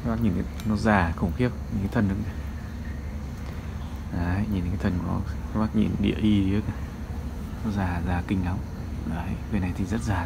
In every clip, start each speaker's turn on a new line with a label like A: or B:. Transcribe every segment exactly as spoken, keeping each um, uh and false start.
A: Các bác nhìn cái, nó già khủng khiếp, nhìn cái thân nó. Đấy, nhìn cái thân của nó, các bác nhìn địa y ấy, nó già già kinh lắm. Đấy, cây này thì rất già.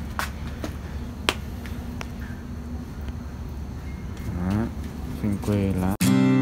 A: Đó, xanh quê lá.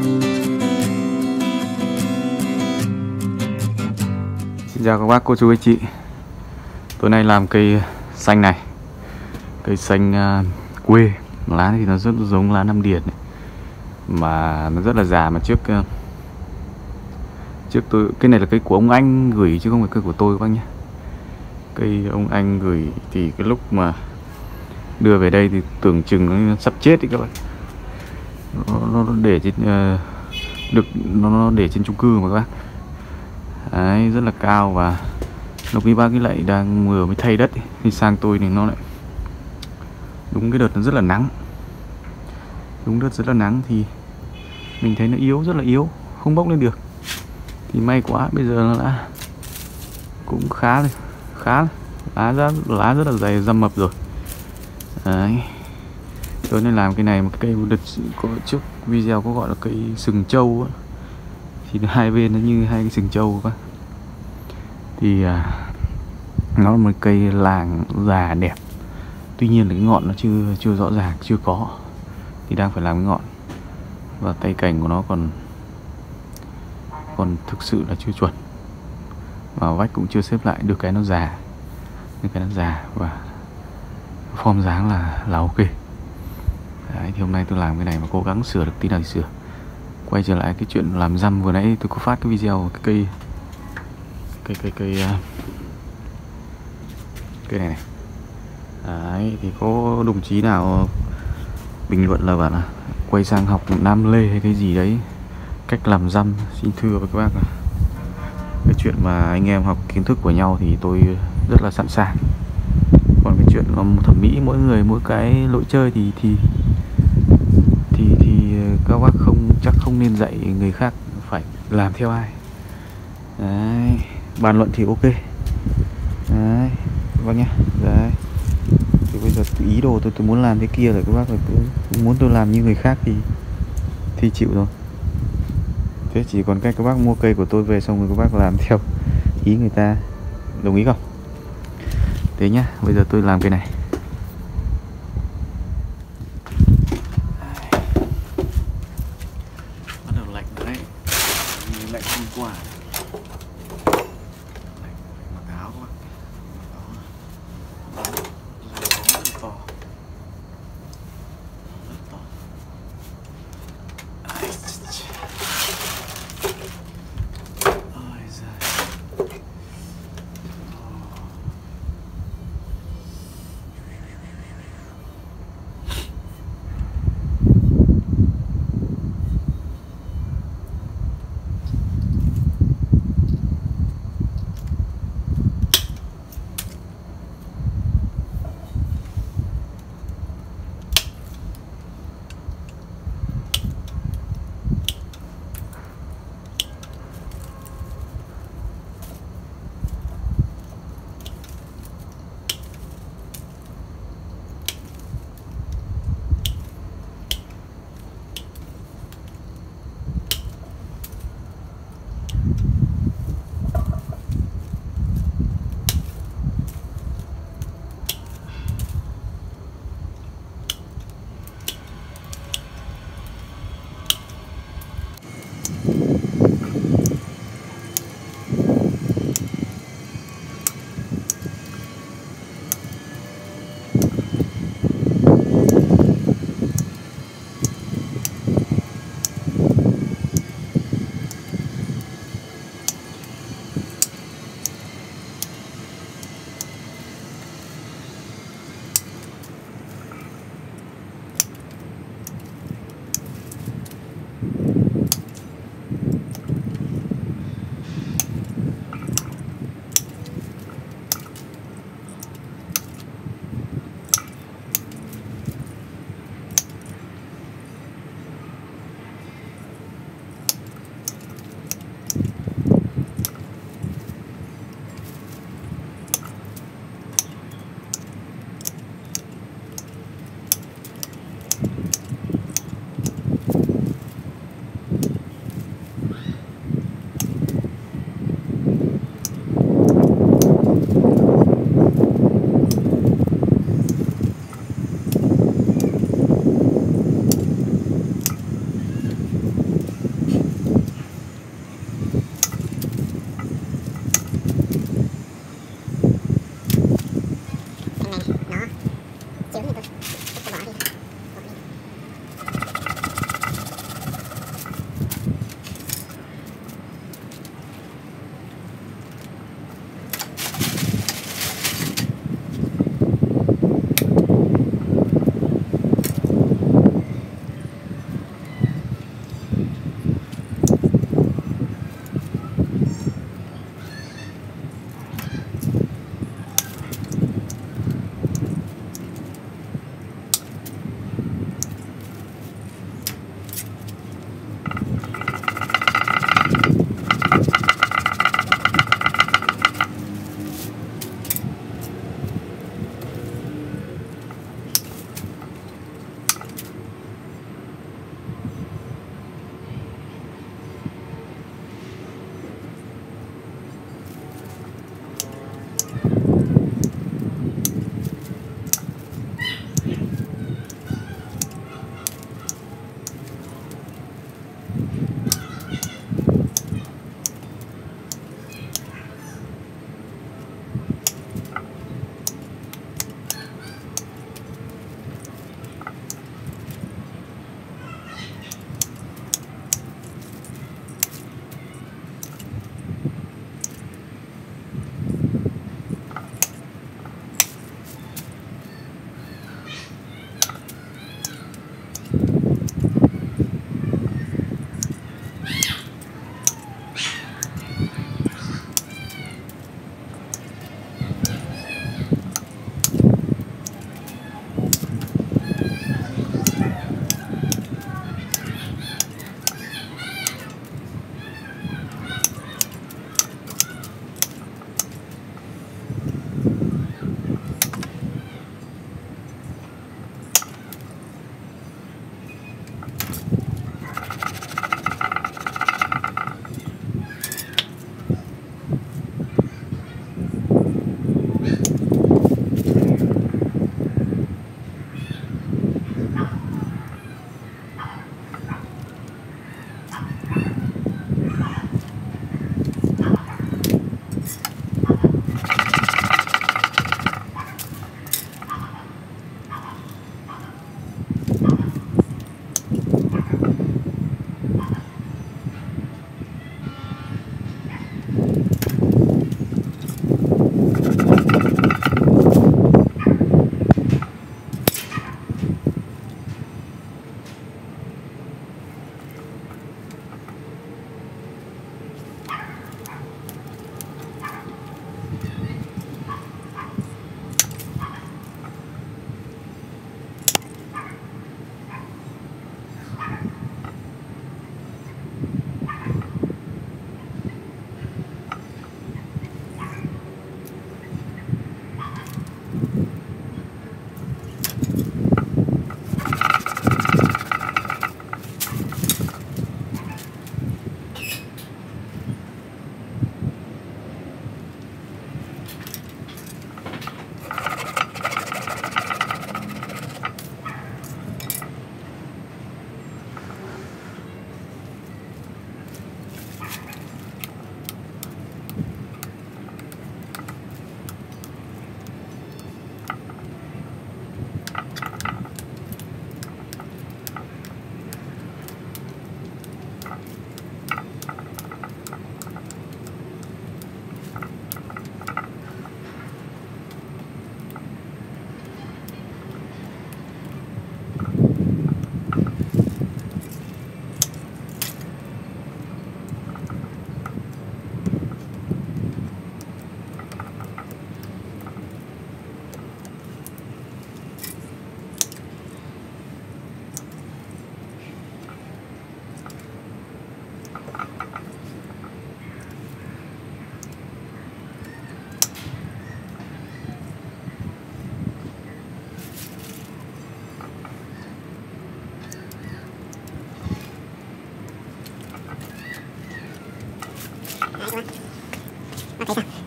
A: Xin chào các bác, cô chú, anh chị. Tối nay làm cây xanh này, cây xanh uh, quê. Lá thì nó rất giống lá Nam Điền ấy. Mà nó rất là già. Mà trước uh, trước tôi, cái này là cây của ông anh gửi chứ không phải cây của tôi các bác nhé. Cây ông anh gửi thì cái lúc mà đưa về đây thì tưởng chừng nó sắp chết đấy các bạn. Nó, nó để trên uh, được nó, nó để trên chung cư mà các bác. Đấy, rất là cao. Và lúc ấy bác ấy lại đang vừa mới thay đất ấy. Thì sang tôi thì nó lại đúng cái đợt nó rất là nắng, đúng đợt rất là nắng thì mình thấy nó yếu, rất là yếu, không bốc lên được. Thì may quá bây giờ nó đã cũng khá rồi, khá lá rất lá rất là dày, răm mập rồi. Đấy, tôi nên làm cái này một cây đợt có trước video có gọi là cây sừng trâu ấy. Thì hai bên nó như hai cái sừng trâu các. Thì à, nó là một cây làng già đẹp. Tuy nhiên là cái ngọn nó chưa chưa rõ ràng, chưa có. Thì đang phải làm cái ngọn. Và tay cành của nó còn còn thực sự là chưa chuẩn. Và vách cũng chưa xếp lại, được cái nó già, được cái nó già và form dáng là là ok. Đấy, thì hôm nay tôi làm cái này mà cố gắng sửa được tí nào thì sửa. Quay trở lại cái chuyện làm răm vừa nãy tôi có phát cái video cái cây cây cây cây cây này này. Đấy, thì có đồng chí nào bình luận là bảo là quay sang học Nam Lê hay cái gì đấy, cách làm răm. Xin thưa với các bác là cái chuyện mà anh em học kiến thức của nhau thì tôi rất là sẵn sàng. Còn cái chuyện thẩm mỹ mỗi người mỗi cái lối chơi thì thì thì thì các bác không chắc không nên dạy người khác phải làm theo ai. Đấy, bàn luận thì ok. Đấy, các bác nhé. Đấy, thì bây giờ ý đồ tôi tôi muốn làm thế kia rồi các bác, rồi tôi muốn tôi làm như người khác thì thì chịu rồi. Thế chỉ còn cách các bác mua cây của tôi về xong rồi các bác làm theo ý người ta, đồng ý không? Thế nhá, bây giờ tôi làm cái này. Bắt đầu lạnh rồi đấy. Lạnh hôm qua. Lạnh, mặc áo các bác. Mặc áo. Gió rất là to. Rất to. Ai, ôi giời.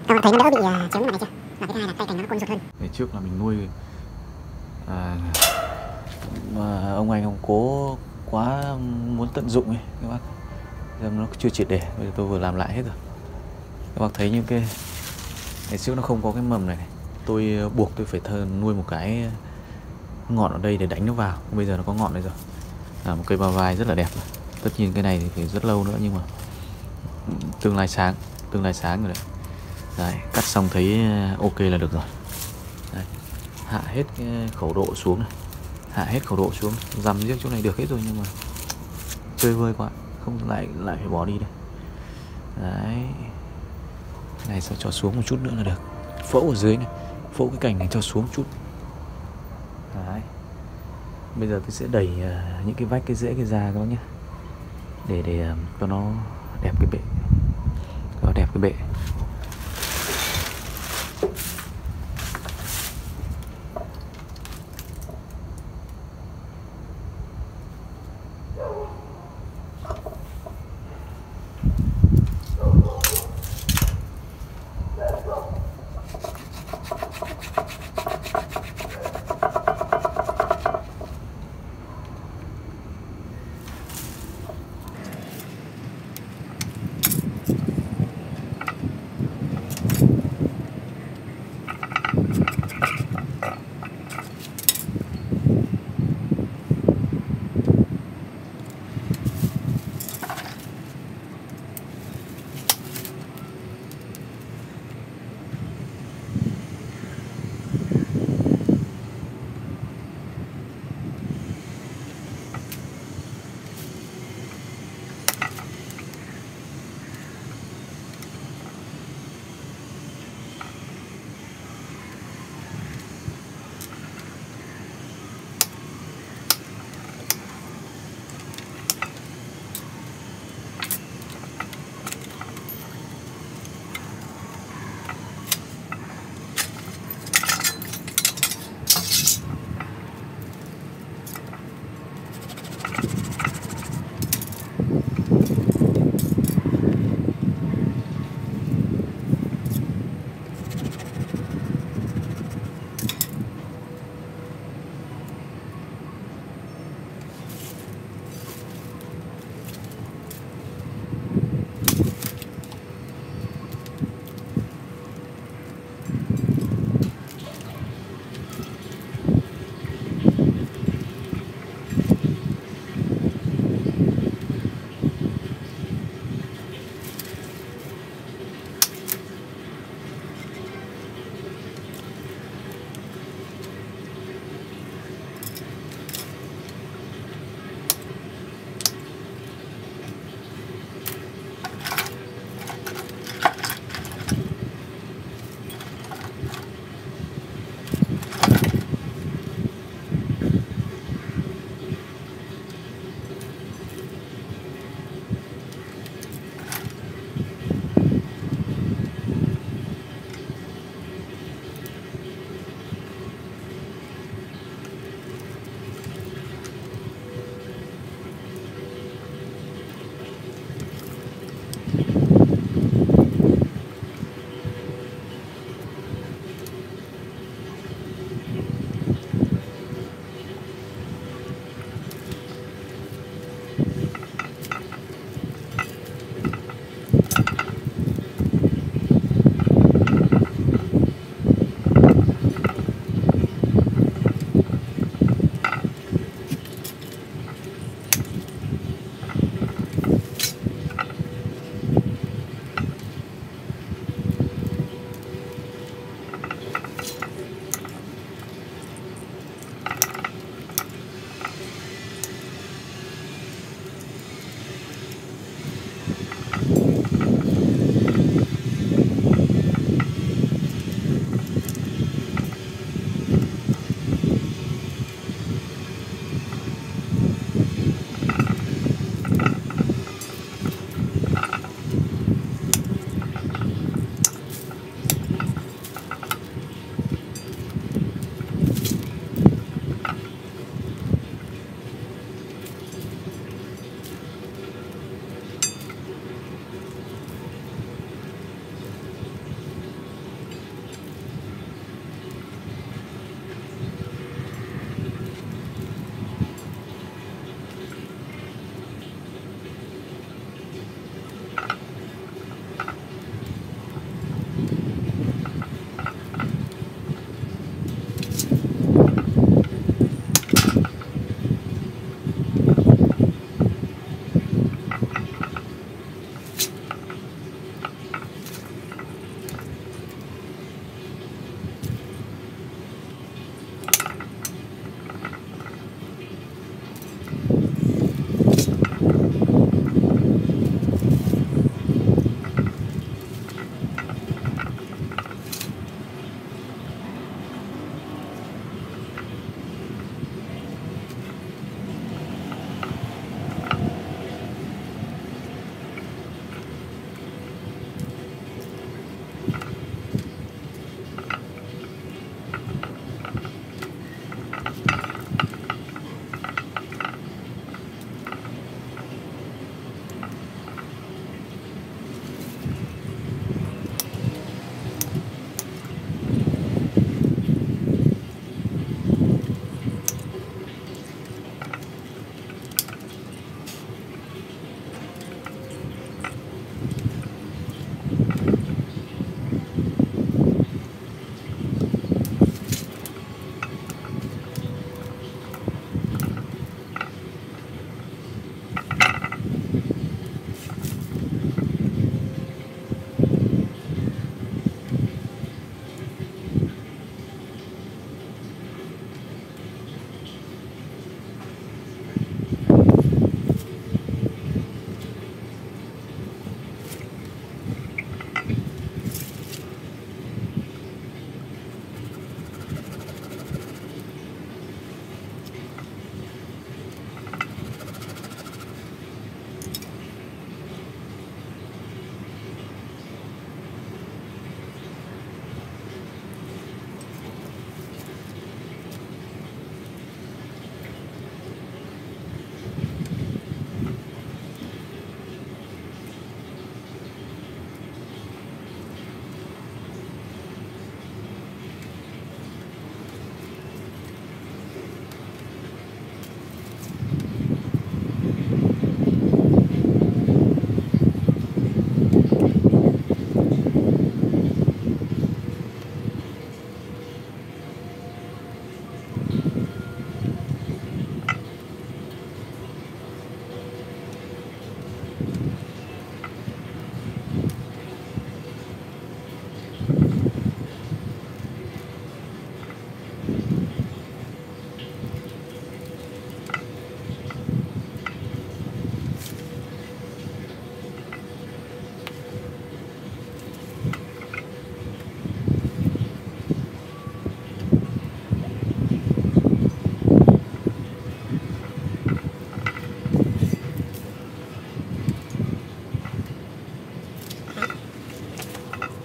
B: Các bạn thấy nó đỡ bị uh, chướng này chưa? Và cái thứ hai là tay cành nó côn rụt hơn.
A: Ngày trước là mình nuôi à, mà ông anh ông cố quá muốn tận dụng ấy các bác, giờ nó chưa triệt để, bây giờ tôi vừa làm lại hết rồi. Các bác thấy những cái ngày trước nó không có cái mầm này, này. Tôi buộc tôi phải thơ nuôi một cái ngọn ở đây để đánh nó vào, bây giờ nó có ngọn đây rồi, là một cây ba vai rất là đẹp. Tất nhiên cái này thì phải rất lâu nữa, nhưng mà tương lai sáng, tương lai sáng rồi đấy. Đấy, cắt xong thấy ok là được rồi. Đấy, hạ hết cái khẩu độ xuống này, hạ hết khẩu độ xuống, dằm riêng chỗ này được hết rồi, nhưng mà chơi vơi quá, không lại lại phải bỏ đi đây. Đấy, cái này sẽ cho xuống một chút nữa là được. Phẫu ở dưới này, phẫu cái cành này cho xuống chút. Đấy, bây giờ tôi sẽ đẩy uh, những cái vách cái rễ cái da các bác nhé, để để uh, cho nó đẹp cái bệ, cho nó đẹp cái bệ.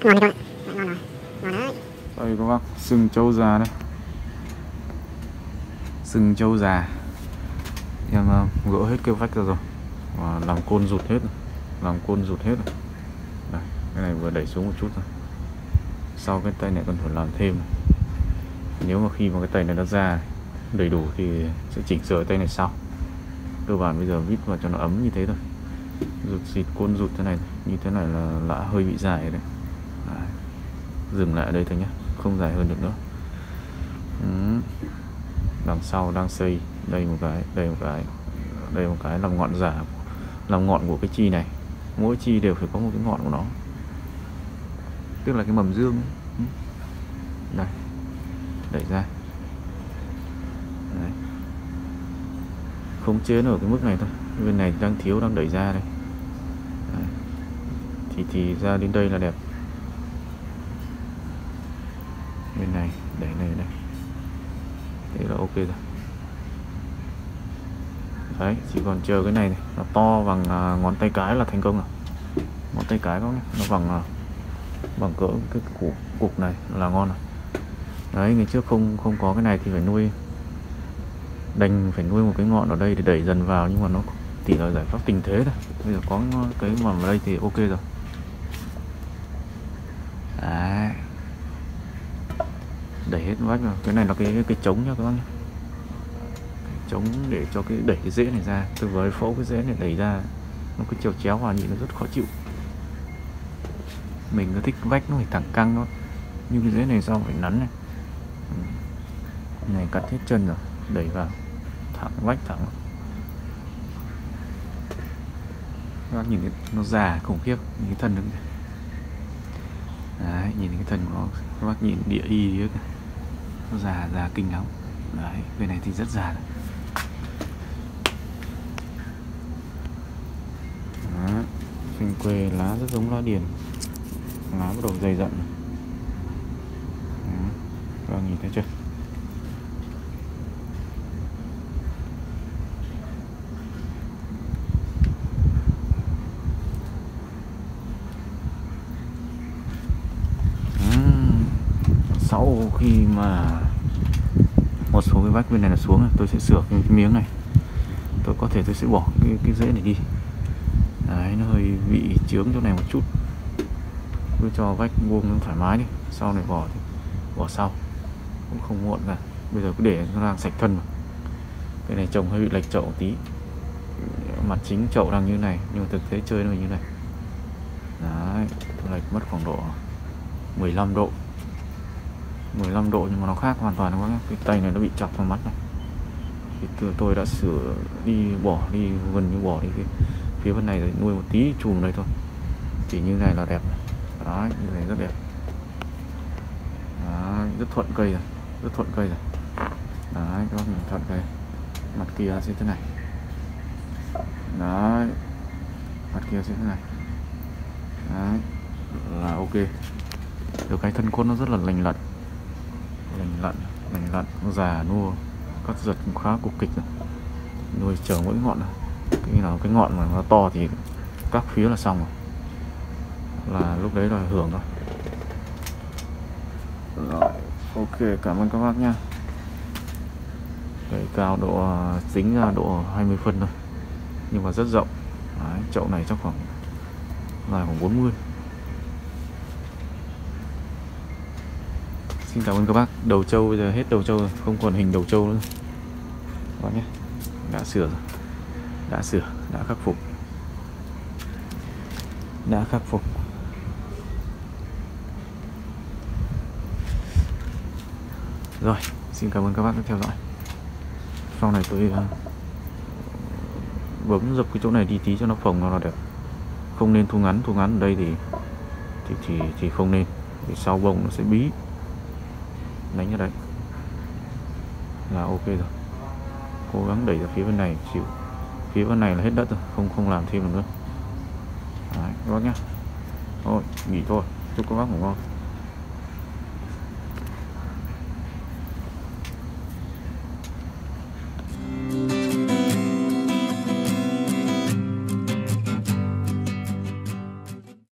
B: ngon đấy các bạn. Ngon rồi. Ngon đấy.
A: Đây các bác, sừng trâu già đây. Sừng trâu già. Em uh, gỡ hết cái vách ra rồi. Và làm côn rụt hết rồi. Làm côn rụt hết rồi. Đây, cái này vừa đẩy xuống một chút rồi. Sau cái tay này còn phải làm thêm. Nếu mà khi mà cái tay này nó ra đầy đủ thì sẽ chỉnh sửa tay này sau. Cơ bản bây giờ vít vào cho nó ấm như thế thôi. Rụt xịt côn rụt thế này, như thế này là đã hơi bị dài đấy. Đấy. Dừng lại ở đây thôi nhé, không dài hơn được nữa. Ừ. Đằng sau đang xây, đây một cái, đây một cái, đây một cái làm ngọn giả, làm ngọn của cái chi này. Mỗi chi đều phải có một cái ngọn của nó, tức là cái mầm dương ấy. Đây, đẩy ra. Đấy. Khống chế nó ở cái mức này thôi. Bên này đang thiếu, đang đẩy ra đây. Đấy. Thì thì ra đến đây là đẹp. Bên này đẩy này đây, thế là ok rồi. Đấy, chỉ còn chờ cái này, này nó to bằng à, ngón tay cái là thành công rồi. Ngón tay cái có nhé, nó bằng à, bằng cỡ cái cục, cục này là ngon rồi. Đấy, ngày trước không không có cái này thì phải nuôi, đành phải nuôi một cái ngọn ở đây để đẩy dần vào, nhưng mà nó chỉ là giải pháp tình thế thôi. Bây giờ có cái mầm ở đây thì ok rồi. Đấy, đẩy hết vách vào. Cái này là cái cái trống nha các bác nhé, trống để cho cái đẩy cái rễ này ra. Từ với phẫu cái rễ này đẩy ra, nó cứ trèo chéo vào nhìn nó rất khó chịu. Mình cứ thích vách nó phải thẳng căng thôi, như cái rễ này sao phải nắn này. Này cắt hết chân rồi, đẩy vào thẳng vách thẳng. Các bác nhìn cái, nó già khủng khiếp, nhìn cái thân nó. Đấy, nhìn cái thân của nó, các bác nhìn địa y ấy, nó già già kinh lắm. Đấy, bên này thì rất già rồi. Đó, xanh quê lá rất giống lá điền, lá bắt đầu dày dặn. Các bác nhìn thấy chưa? Sau khi mà một số cái vách bên này là xuống, tôi sẽ sửa cái miếng này. Tôi có thể tôi sẽ bỏ cái, cái rễ này đi. Đấy, nó hơi bị chướng chỗ này một chút. Cứ cho vách vuông nó thoải mái đi. Sau này bỏ thì bỏ sau, cũng không muộn cả. Bây giờ cứ để nó đang sạch thân mà. Cái này trồng hơi bị lệch chậu một tí. Mặt chính chậu đang như này, nhưng mà thực tế chơi nó như này. Đấy, lệch mất khoảng độ mười lăm độ. mười lăm độ, nhưng mà nó khác hoàn toàn các bác. Cái tay này nó bị chọc vào mắt này. Thì tôi đã sửa đi, bỏ đi, gần như bỏ đi cái phía bên này rồi, nuôi một tí chùm đây thôi. Chỉ như này là đẹp. Đấy, như này rất đẹp. Đấy, rất thuận cây rồi, rất thuận cây rồi. Đấy, các bác nhìn thuận cây. Mặt kia sẽ thế này. Đấy, mặt kia sẽ thế này. Đấy, là ok. Được cái thân cốt nó rất là lành lặn, lành lặn, lành lặn, nó già nua, cắt giật cũng khá cục kịch rồi. Nuôi chờ mỗi ngọn này. Cái nào cái ngọn mà nó to thì các phía là xong rồi, là lúc đấy là hưởng thôi. Rồi, ok, cảm ơn các bác nha. Cây cao độ tính ra độ hai mươi phân thôi, nhưng mà rất rộng. Đấy, chậu này chắc khoảng dài khoảng bốn mươi. Xin cảm ơn các bác. Đầu trâu bây giờ hết đầu trâu rồi, không còn hình đầu trâu nữa các bác nhé. Đã sửa rồi, đã sửa, đã khắc phục, đã khắc phục. Rồi, xin cảm ơn các bác đã theo dõi. Sau này tôi uh, bấm dập cái chỗ này đi tí cho nó phồng nó là đẹp. Không nên thu ngắn, thu ngắn ở đây thì thì thì, thì không nên. Thì sau bông nó sẽ bí. Đánh ở đấy là ok rồi. Cố gắng đẩy ra phía bên này, chịu. Phía bên này là hết đất rồi, không không làm thêm được nữa. Đấy, các bác nhá. Thôi, nghỉ thôi. Chúc các bác ngủ ngon.